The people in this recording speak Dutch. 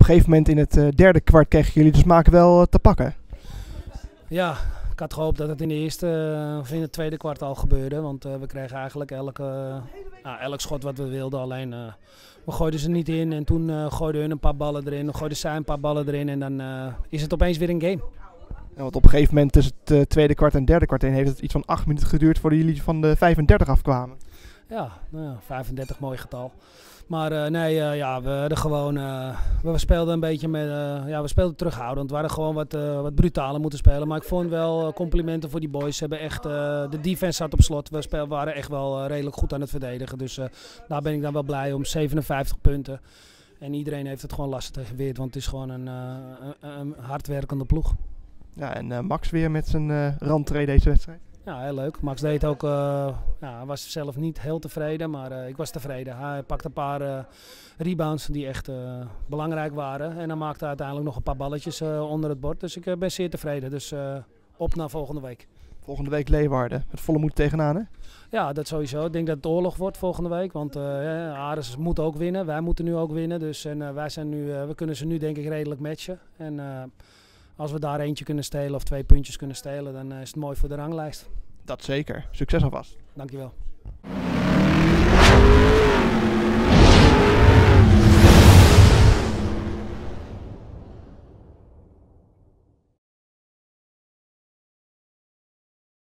een gegeven moment in het derde kwart kregen jullie de smaak wel te pakken. Ja, ik had gehoopt dat het in de eerste of in het tweede kwart al gebeurde. Want we kregen eigenlijk elk schot wat we wilden. Alleen we gooiden ze niet in en toen gooiden hun een paar ballen erin. Dan gooiden zij een paar ballen erin en dan is het opeens weer een game. Ja, want op een gegeven moment tussen het tweede kwart en derde kwart heen heeft het iets van 8 minuten geduurd voordat jullie van de 35 afkwamen. Ja, nou ja, 35, mooi getal. Maar we hadden gewoon, we speelden een beetje met, we speelden terughoudend. We hadden gewoon wat brutaler moeten spelen. Maar ik vond wel complimenten voor die boys. Ze hebben echt, de defense zat op slot. We waren echt wel redelijk goed aan het verdedigen. Dus daar ben ik dan wel blij om. 57 punten. En iedereen heeft het gewoon lastig geweerd. Want het is gewoon een hardwerkende ploeg. Ja, en Max weer met zijn rentree deze wedstrijd. Ja, heel leuk. Max deed ook, hij was zelf niet heel tevreden, maar ik was tevreden. Hij pakte een paar rebounds die echt belangrijk waren. En dan maakte hij uiteindelijk nog een paar balletjes onder het bord. Dus ik ben zeer tevreden. Dus op naar volgende week. Volgende week Leeuwarden. Met volle moed tegenaan, hè? Ja, dat sowieso. Ik denk dat het oorlog wordt volgende week. Want Ares moet ook winnen. Wij moeten nu ook winnen. Dus we kunnen ze nu denk ik redelijk matchen. En als we daar eentje kunnen stelen of 2 puntjes kunnen stelen, dan is het mooi voor de ranglijst. Dat zeker. Succes alvast. Dankjewel.